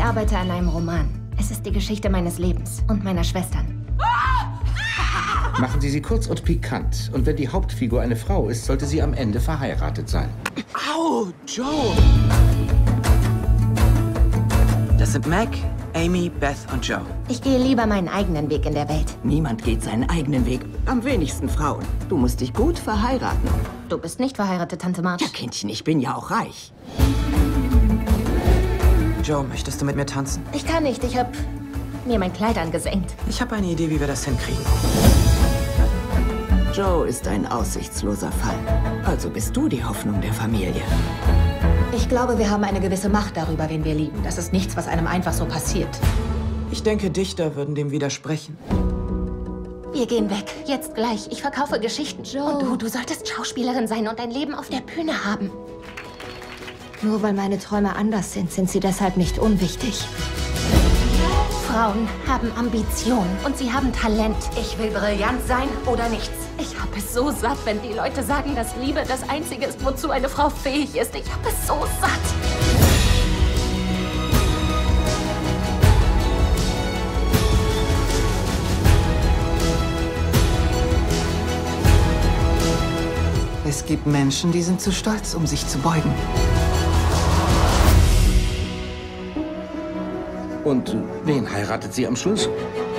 arbeite an einem Roman. Es ist die Geschichte meines Lebens und meiner Schwestern. Machen Sie sie kurz und pikant. Und wenn die Hauptfigur eine Frau ist, sollte sie am Ende verheiratet sein. Au, Joe! Das sind Mac, Amy, Beth und Joe. Ich gehe lieber meinen eigenen Weg in der Welt. Niemand geht seinen eigenen Weg. Am wenigsten Frauen. Du musst dich gut verheiraten. Du bist nicht verheiratet, Tante March. Ja, Kindchen, ich bin ja auch reich. Joe, möchtest du mit mir tanzen? Ich kann nicht. Ich hab mir mein Kleid angesenkt. Ich habe eine Idee, wie wir das hinkriegen. Joe ist ein aussichtsloser Fall. Also bist du die Hoffnung der Familie. Ich glaube, wir haben eine gewisse Macht darüber, wen wir lieben. Das ist nichts, was einem einfach so passiert. Ich denke, Dichter würden dem widersprechen. Wir gehen weg. Jetzt gleich. Ich verkaufe Geschichten. Joe. Und du solltest Schauspielerin sein und ein Leben auf der Bühne haben. Nur weil meine Träume anders sind, sind sie deshalb nicht unwichtig. Frauen haben Ambitionen und sie haben Talent. Ich will brillant sein oder nichts. Ich habe es so satt, wenn die Leute sagen, dass Liebe das Einzige ist, wozu eine Frau fähig ist. Ich habe es so satt. Es gibt Menschen, die sind zu stolz, um sich zu beugen. Und wen heiratet sie am Schluss?